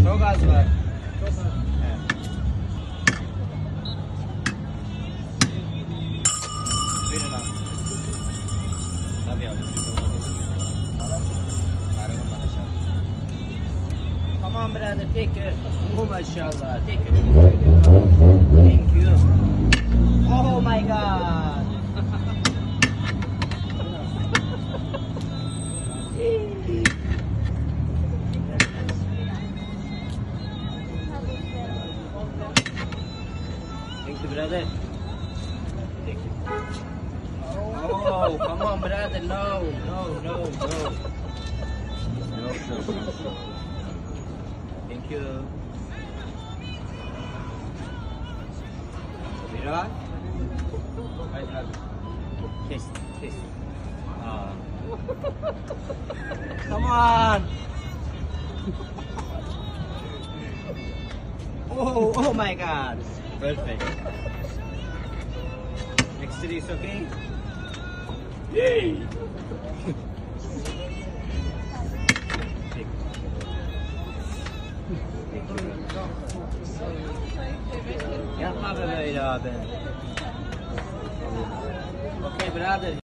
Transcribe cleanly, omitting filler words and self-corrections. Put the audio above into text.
Çok az var. Evet. Buyurun abi. Tabii abi. Come on brother, take it. Oh maşallah, take it. Thank you. Oh my god. Thank you brother. Take it. Oh, come on brother, no. No. Thank you. Mira. Haydi abi. Kes. Come on. Oh my god. Perfect. Next three is okay? Yay! Yapma be böyle abi. Okay brother.